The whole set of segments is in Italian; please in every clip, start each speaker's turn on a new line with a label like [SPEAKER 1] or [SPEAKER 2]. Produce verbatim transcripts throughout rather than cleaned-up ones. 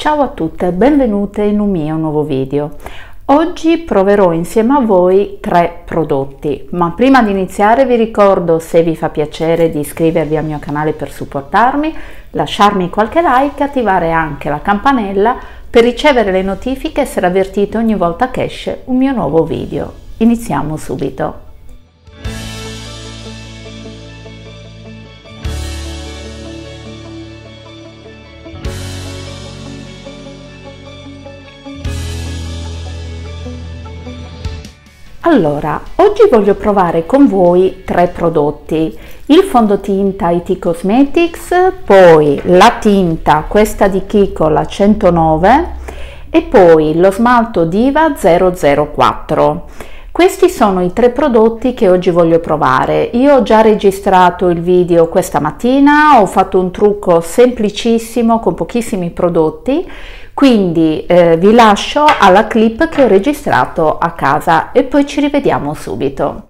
[SPEAKER 1] Ciao a tutte e benvenute in un mio nuovo video. Oggi proverò insieme a voi tre prodotti, ma prima di iniziare vi ricordo, se vi fa piacere, di iscrivervi al mio canale per supportarmi, lasciarmi qualche like e attivare anche la campanella per ricevere le notifiche e essere avvertiti ogni volta che esce un mio nuovo video. Iniziamo subito. Allora, oggi voglio provare con voi tre prodotti: il fondotinta I T Cosmetics, poi la tinta, questa di Kiko, la centonove, e poi lo smalto Diva zero zero quattro. Questi sono i tre prodotti che oggi voglio provare. Io ho già registrato il video questa mattina, ho fatto un trucco semplicissimo con pochissimi prodotti, quindi eh, vi lascio alla clip che ho registrato a casa e poi ci rivediamo subito.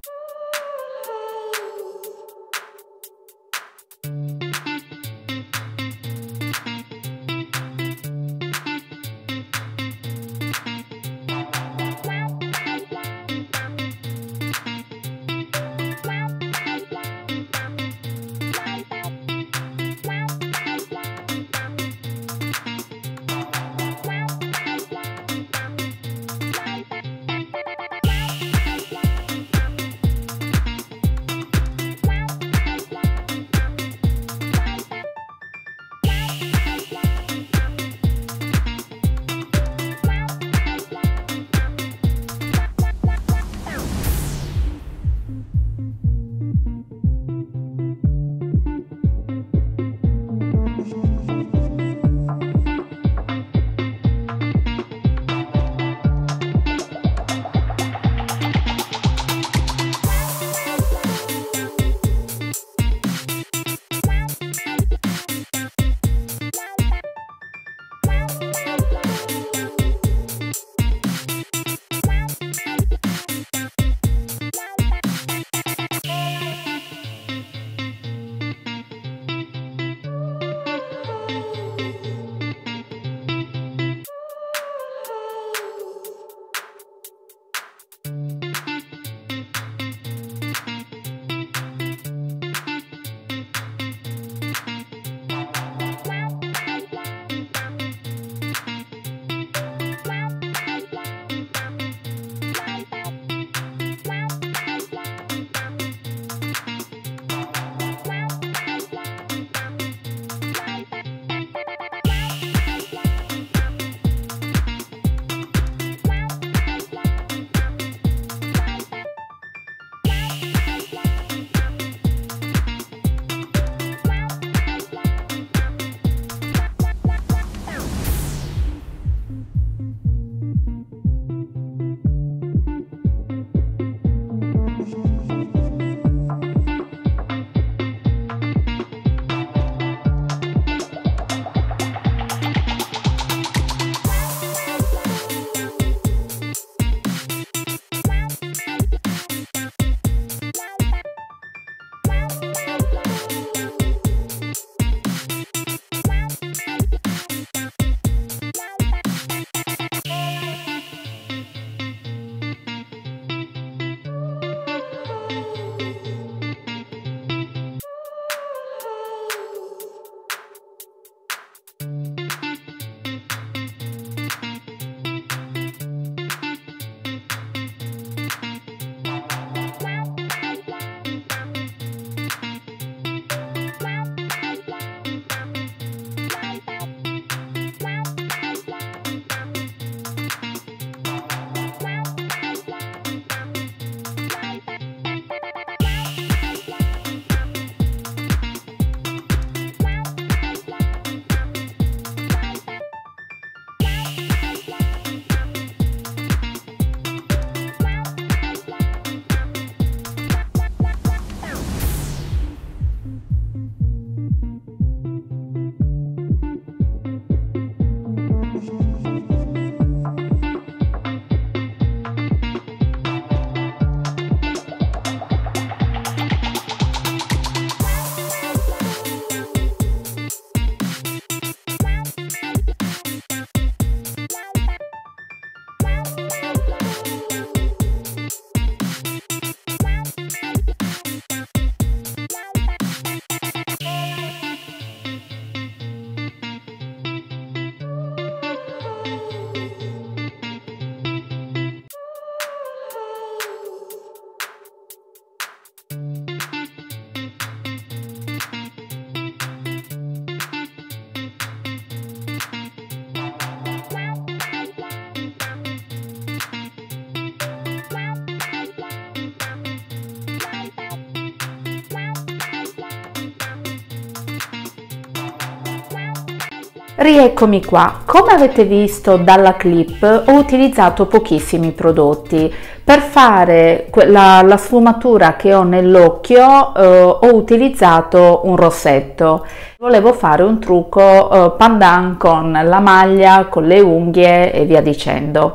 [SPEAKER 1] Rieccomi qua. Come avete visto dalla clip, ho utilizzato pochissimi prodotti. Per fare la, la sfumatura che ho nell'occhio eh, ho utilizzato un rossetto. Volevo fare un trucco eh, pandan con la maglia, con le unghie e via dicendo.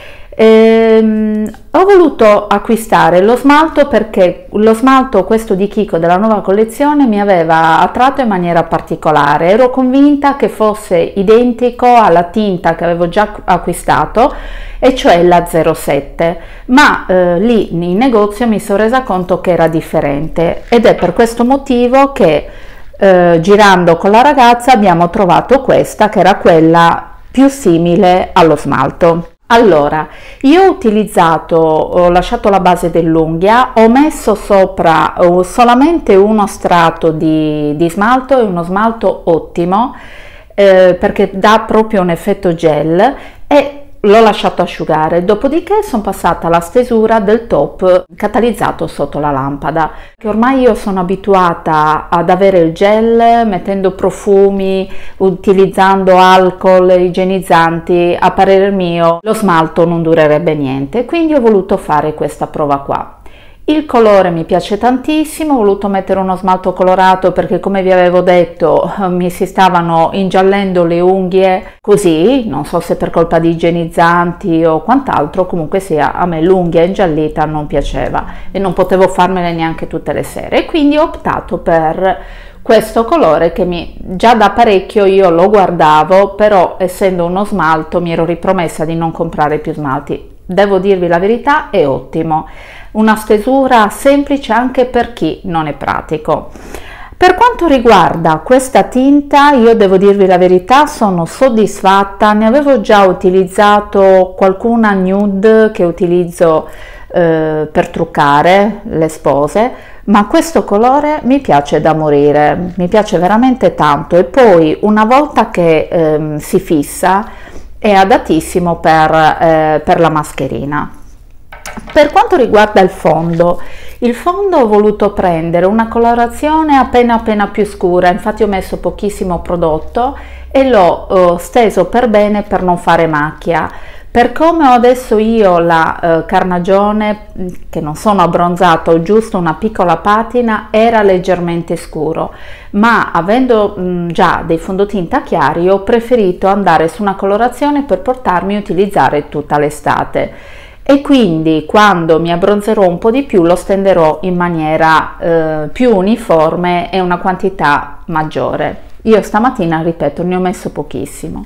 [SPEAKER 1] Ehm, ho voluto acquistare lo smalto perché lo smalto, questo di Kiko della nuova collezione, mi aveva attratto in maniera particolare. Ero convinta che fosse identico alla tinta che avevo già acquistato, e cioè la zero sette, ma eh, lì in negozio mi sono resa conto che era differente, ed è per questo motivo che eh, girando con la ragazza abbiamo trovato questa, che era quella più simile allo smalto. Allora, io ho utilizzato, ho lasciato la base dell'unghia, ho messo sopra uh, solamente uno strato di, di smalto, è uno smalto ottimo eh, perché dà proprio un effetto gel, e l'ho lasciato asciugare. Dopodiché sono passata alla stesura del top catalizzato sotto la lampada, che ormai io sono abituata ad avere il gel mettendo profumi, utilizzando alcol, igienizzanti. A parer mio lo smalto non durerebbe niente, quindi ho voluto fare questa prova qua. Il colore mi piace tantissimo, ho voluto mettere uno smalto colorato perché, come vi avevo detto, mi si stavano ingiallendo le unghie così, non so se per colpa di igienizzanti o quant'altro, comunque sia, a me l'unghia ingiallita non piaceva e non potevo farmele neanche tutte le sere, e quindi ho optato per questo colore che mi, già da parecchio io lo guardavo, però essendo uno smalto mi ero ripromessa di non comprare più smalti. Devo dirvi la verità, è ottimo, una stesura semplice anche per chi non è pratico. Per quanto riguarda questa tinta, io devo dirvi la verità, sono soddisfatta. Ne avevo già utilizzato qualcuna nude che utilizzo eh, per truccare le spose, ma questo colore mi piace da morire, mi piace veramente tanto, e poi una volta che eh, si fissa è adattissimo per, eh, per la mascherina. Per quanto riguarda il fondo, il fondo ho voluto prendere una colorazione appena appena più scura, infatti ho messo pochissimo prodotto e l'ho eh, steso per bene per non fare macchia. Per come ho adesso io la eh, carnagione, che non sono abbronzato, ho giusto una piccola patina, era leggermente scuro, ma avendo mh, già dei fondotinta chiari ho preferito andare su una colorazione per portarmi a utilizzare tutta l'estate, e quindi quando mi abbronzerò un po' di più lo stenderò in maniera eh, più uniforme e una quantità maggiore. Io stamattina, ripeto, ne ho messo pochissimo.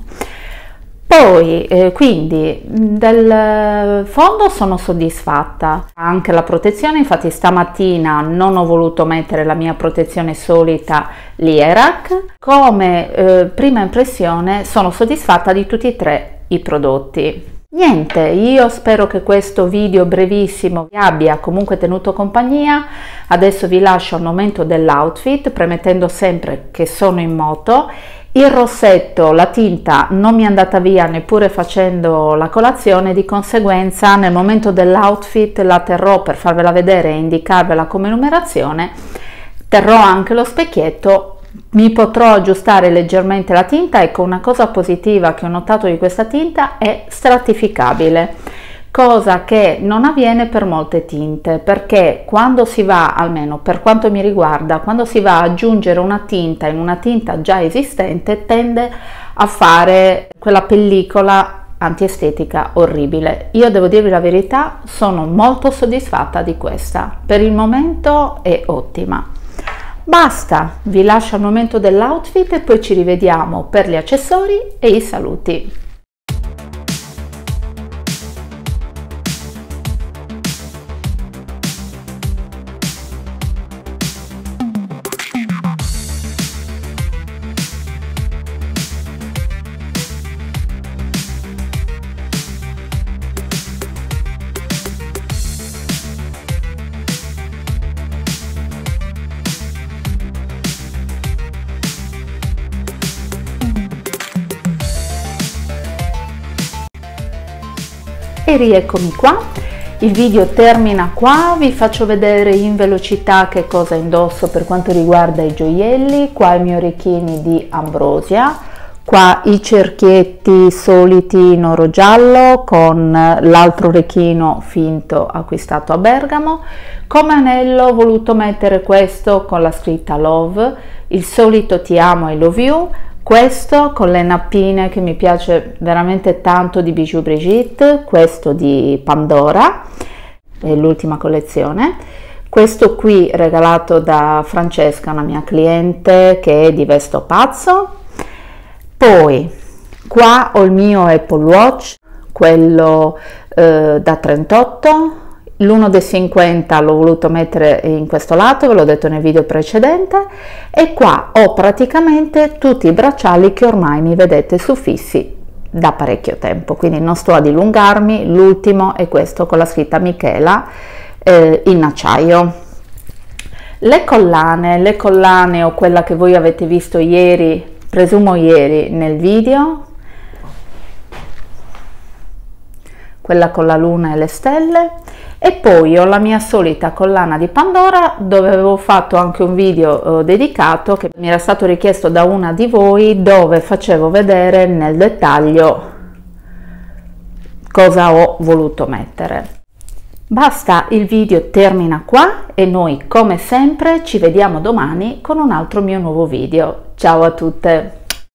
[SPEAKER 1] Poi eh, quindi del fondo sono soddisfatta, anche la protezione, infatti stamattina non ho voluto mettere la mia protezione solita Lierac. Come eh, prima impressione sono soddisfatta di tutti e tre i prodotti. Niente, io spero che questo video brevissimo vi abbia comunque tenuto compagnia. Adesso vi lascio al momento dell'outfit, premettendo sempre che sono in moto. Il rossetto, la tinta non mi è andata via neppure facendo la colazione, di conseguenza nel momento dell'outfit la terrò per farvela vedere e indicarvela come numerazione. Terrò anche lo specchietto, mi potrò aggiustare leggermente la tinta. Ecco, una cosa positiva che ho notato di questa tinta è stratificabile, cosa che non avviene per molte tinte, perché quando si va, almeno per quanto mi riguarda, quando si va ad aggiungere una tinta in una tinta già esistente, tende a fare quella pellicola antiestetica orribile. Io devo dirvi la verità, sono molto soddisfatta di questa, per il momento è ottima. Basta, vi lascio al momento dell'outfit e poi ci rivediamo per gli accessori e i saluti. E rieccomi qua, il video termina qua, vi faccio vedere in velocità che cosa indosso per quanto riguarda i gioielli. Qua i miei orecchini di Ambrosia, Qua i cerchietti soliti in oro giallo con l'altro orecchino finto acquistato a Bergamo. Come anello ho voluto mettere questo con la scritta Love, il solito ti amo I love you, questo con le nappine che mi piace veramente tanto di Bijou Brigitte, questo di Pandora, è l'ultima collezione. Questo qui regalato da Francesca, una mia cliente, che è di Vesto Pazzo. Poi qua ho il mio Apple Watch, quello eh, da trentotto, l'uno da cinquanta l'ho voluto mettere in questo lato, ve l'ho detto nel video precedente, e qua ho praticamente tutti i bracciali che ormai mi vedete suffissi da parecchio tempo, quindi non sto a dilungarmi. L'ultimo è questo con la scritta Michela eh, in acciaio. Le collane, le collane o quella che voi avete visto ieri, presumo ieri nel video, quella con la luna e le stelle, e poi ho la mia solita collana di Pandora, dove avevo fatto anche un video eh, dedicato che mi era stato richiesto da una di voi, dove facevo vedere nel dettaglio cosa ho voluto mettere. Basta, il video termina qua e noi come sempre ci vediamo domani con un altro mio nuovo video. Ciao a tutte!